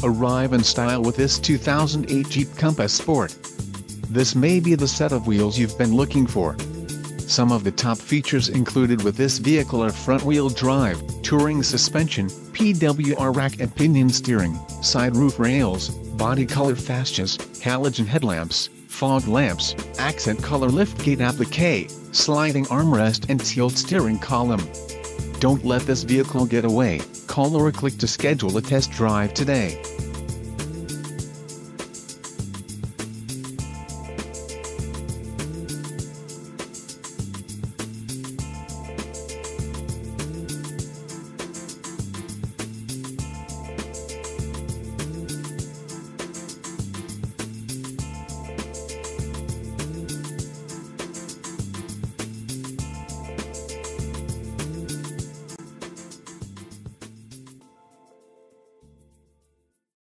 arrive in style with this 2008 Jeep Compass Sport. This may be the set of wheels you've been looking for. Some of the top features included with this vehicle are front-wheel drive, touring suspension, PWR rack and pinion steering, side roof rails, body color fascias, halogen headlamps, fog lamps, accent color liftgate applique, sliding armrest and tilt steering column. Don't let this vehicle get away. Call or click to schedule a test drive today.